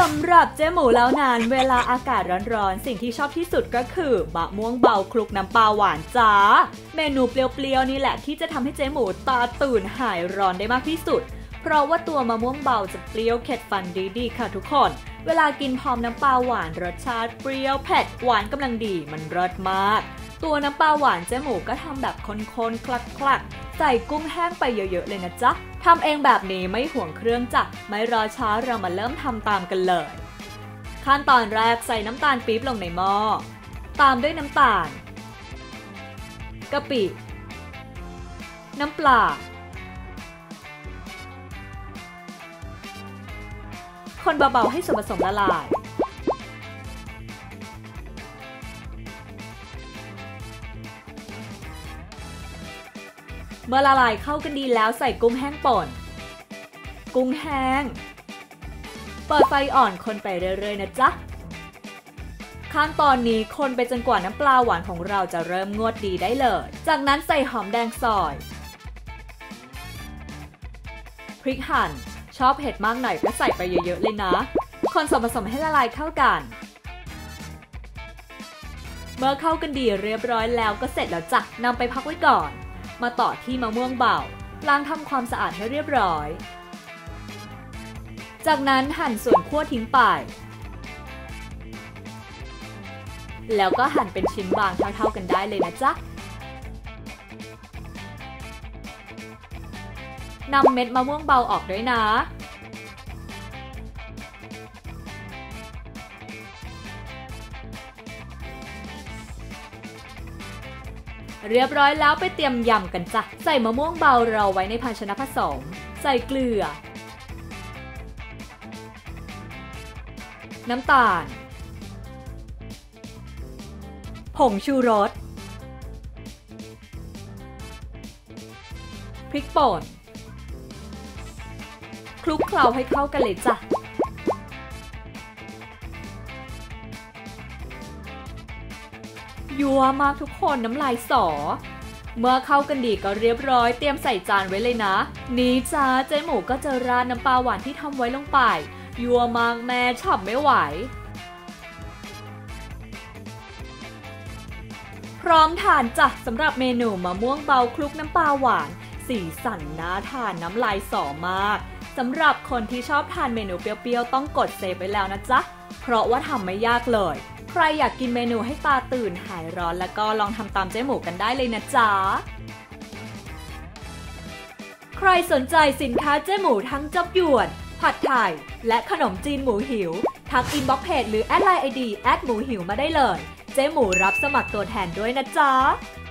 ำหรับเจ๊หมูแล้วนานเวลาอากาศร้อนๆสิ่งที่ชอบที่สุดก็คือมะม่วงเบาคลุกน้ำปลาหวานจ้าเมนูเปรี้ยวๆนี่แหละที่จะทำให้เจ๊หมูตาตื่นหายร้อนได้มากที่สุดเพราะว่าตัวมะม่วงเบาจะเปรี้ยวเข็ดฟันดีๆค่ะทุกคนเวลากินพร้อมน้ำปลาหวานรสชาติเปรี้ยวเผ็ดหวานกำลังดีมันรสมากตัวน้ำปลาหวานเจ๊หมูก็ทำแบบคนๆคลักๆใส่กุ้งแห้งไปเยอะๆเลยนะจ๊ะทำเองแบบนี้ไม่ห่วงเครื่องจ้ะไม่รอช้าเรามาเริ่มทำตามกันเลยขั้นตอนแรกใส่น้ำตาลปี๊บลงในหม้อตามด้วยน้ำตาลกะปิน้ำปลาคนเบาๆให้ส่วนผสมละลายเมื่อละลายเข้ากันดีแล้วใส่กุ้งแห้งป่นกุ้งแห้งเปิดไฟอ่อนคนไปเรื่อยๆนะจ๊ะขั้นตอนนี้คนไปจนกว่าน้ำปลาหวานของเราจะเริ่มงวดดีได้เลยจากนั้นใส่หอมแดงซอยพริกหั่นชอบเผ็ดมากหน่อยก็ใส่ไปเยอะๆเลยนะคนส่วนผสมให้ละลายเข้ากันเมื่อเข้ากันดีเรียบร้อยแล้วก็เสร็จแล้วจ้ะนำไปพักไว้ก่อนมาต่อที่มะม่วงเบาล้างทำความสะอาดให้เรียบร้อยจากนั้นหั่นส่วนคั่วทิ้งไปแล้วก็หั่นเป็นชิ้นบางเท่าๆกันได้เลยนะจ๊ะนำเม็ดมะม่วงเบาออกด้วยนะเรียบร้อยแล้วไปเตรียมยำกันจ้ะใส่มะม่วงเบาเราไว้ในภาชนะผสมใส่เกลือน้ำตาลผงชูรสพริกป่นคลุกเคล้าให้เข้ากันเลยจ้ะยัวมากทุกคนน้ำลายสอเมื่อเข้ากันดีก็เรียบร้อยเตรียมใส่จานไว้เลยนะนี้จ้าเจ๊หมูก็จะราดน้ำปลาหวานที่ทำไว้ลงไปยัวมากแม่ฉ่ำไม่ไหวพร้อมทานจ้ะสำหรับเมนูมะม่วงเบาคลุกน้ำปลาหวานสีสันน่าทานน้ำลายสอมากสำหรับคนที่ชอบทานเมนูเปรี้ยวๆต้องกดเซฟไว้แล้วนะจ๊ะเพราะว่าทำไม่ยากเลยใครอยากกินเมนูให้ตาตื่นหายร้อนแล้วก็ลองทำตามเจ๊หมูกันได้เลยนะจ๊ะใครสนใจสินค้าเจ๊หมูทั้งจับหยวนผัดไทยและขนมจีนหมูหิวทักอินบ็อกซ์เพจหรือแอดไลน์ ID หมูหิวมาได้เลยเจ๊หมูรับสมัครตัวแทนด้วยนะจ๊ะ